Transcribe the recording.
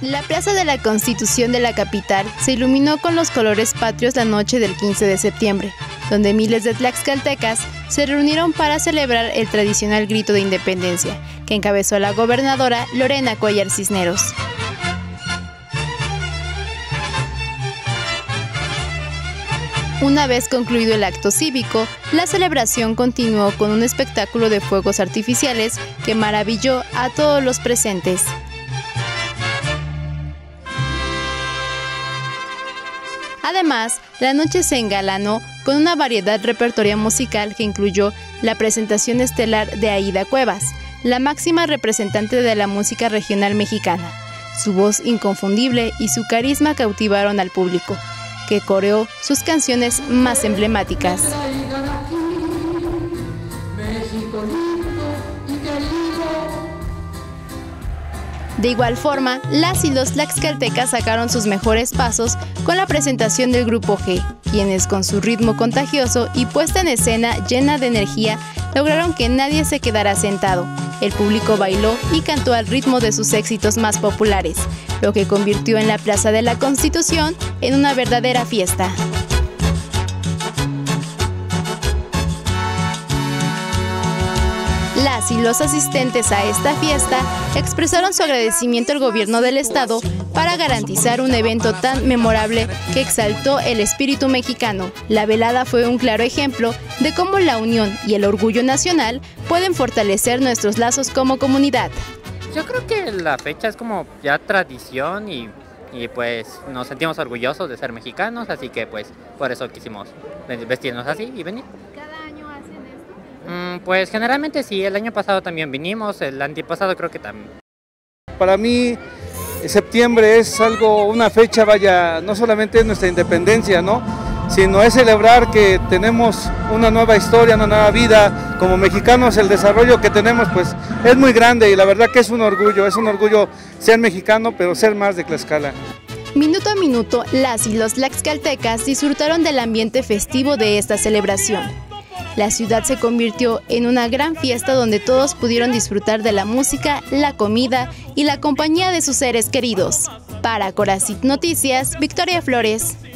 La Plaza de la Constitución de la capital se iluminó con los colores patrios la noche del 15 de septiembre, donde miles de tlaxcaltecas se reunieron para celebrar el tradicional grito de independencia, que encabezó la gobernadora Lorena Cuéllar Cisneros. Una vez concluido el acto cívico, la celebración continuó con un espectáculo de fuegos artificiales que maravilló a todos los presentes. Además, la noche se engalanó con una variedad repertoria musical que incluyó la presentación estelar de Aída Cuevas, la máxima representante de la música regional mexicana. Su voz inconfundible y su carisma cautivaron al público, que coreó sus canciones más emblemáticas. De igual forma, las y los tlaxcaltecas sacaron sus mejores pasos con la presentación del Grupo G, quienes con su ritmo contagioso y puesta en escena llena de energía lograron que nadie se quedara sentado. El público bailó y cantó al ritmo de sus éxitos más populares, lo que convirtió en la Plaza de la Constitución en una verdadera fiesta. Las y los asistentes a esta fiesta expresaron su agradecimiento al gobierno del estado para garantizar un evento tan memorable que exaltó el espíritu mexicano. La velada fue un claro ejemplo de cómo la unión y el orgullo nacional pueden fortalecer nuestros lazos como comunidad. Yo creo que la fecha es como ya tradición y pues nos sentimos orgullosos de ser mexicanos, así que pues por eso quisimos vestirnos así y venir. ¿Cada año hacen esto? Pues generalmente sí, el año pasado también vinimos, el antepasado creo que también. Para mí septiembre es una fecha, vaya, no solamente es nuestra independencia, ¿no?, sino es celebrar que tenemos una nueva historia, una nueva vida como mexicanos. El desarrollo que tenemos pues es muy grande y la verdad que es un orgullo ser mexicano, pero ser más de Tlaxcala. Minuto a minuto, las y los tlaxcaltecas disfrutaron del ambiente festivo de esta celebración. La ciudad se convirtió en una gran fiesta donde todos pudieron disfrutar de la música, la comida y la compañía de sus seres queridos. Para Coracit Noticias, Victoria Flores.